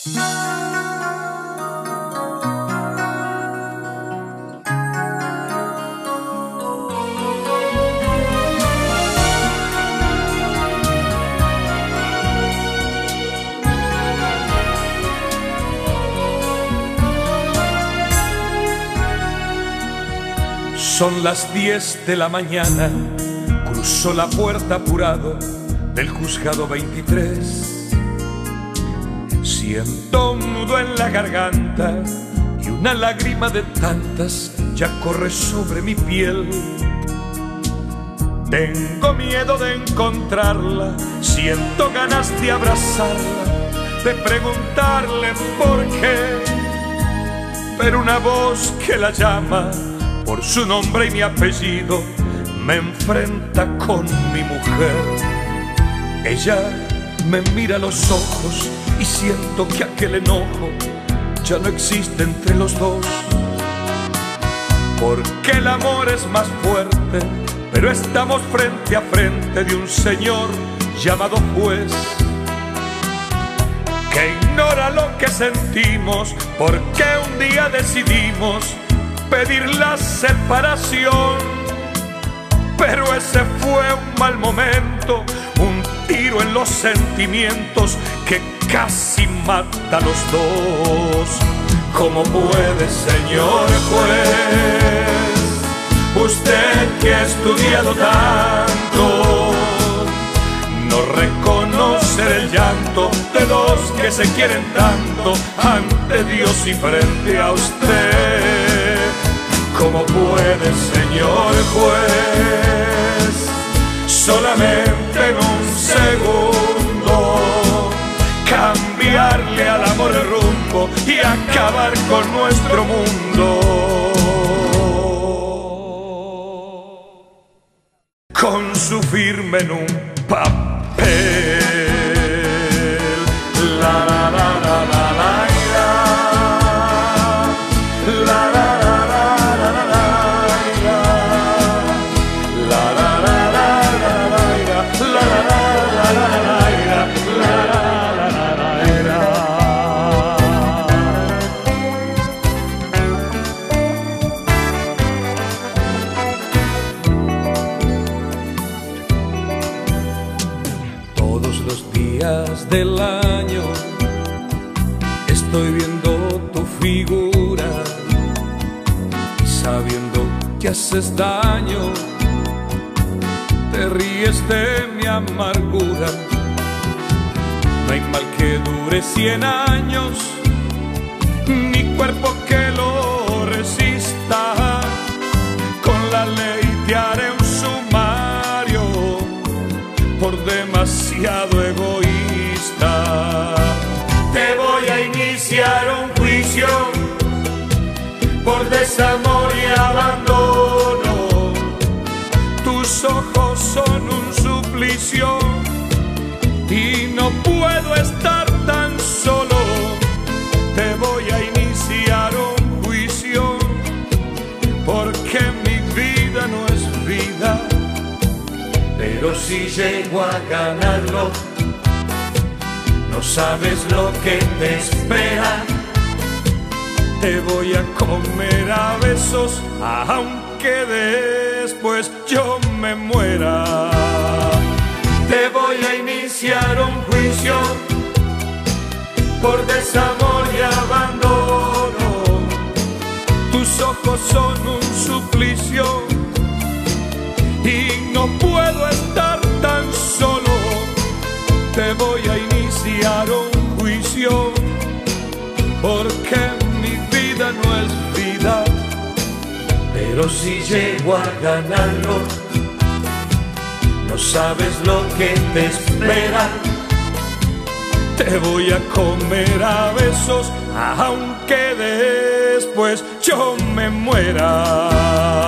Son las 10 de la mañana, cruzó la puerta apurado del juzgado 23. Siento un nudo en la garganta y una lágrima de tantas ya corre sobre mi piel. Tengo miedo de encontrarla, siento ganas de abrazarla, de preguntarle por qué, pero una voz que la llama por su nombre y mi apellido me enfrenta con mi mujer. Ella me mira a los ojos y siento que aquel enojo ya no existe entre los dos, porque el amor es más fuerte, pero estamos frente a frente de un señor llamado juez, que ignora lo que sentimos, porque un día decidimos pedir la separación. Pero ese fue un mal momento, un tiro en los sentimientos que casi mata a los dos. ¿Cómo puede, señor juez, usted que ha estudiado tanto, no reconocer el llanto de los que se quieren tanto ante Dios y frente a usted? ¿Cómo puede, señor juez, solamente en un segundo cambiarle al amor el rumbo y acabar con nuestro mundo? Con su firma en un papel. La la la la la la la la. Del año estoy viendo tu figura y sabiendo que haces daño, te ríes de mi amargura. No hay mal que dure 100 años, ni cuerpo que lo resista. Con la ley te haré un sumario por demasiado egoísta. Te voy a iniciar un juicio por desamor y abandono. Tus ojos son un suplicio y no puedo estar tan solo. Te voy a iniciar un juicio porque mi vida no es vida, pero si llego a ganarlo, no sabes lo que te espera. Te voy a comer a besos, aunque después yo me muera. Te voy a iniciar un juicio por desamor y abandono. Tus ojos son un suplicio y no puedo estar tan solo. Te voy a iniciar un juicio porque mi vida no es vida, pero si llego a ganarlo, no sabes lo que te espera. Te voy a comer a besos, aunque después yo me muera.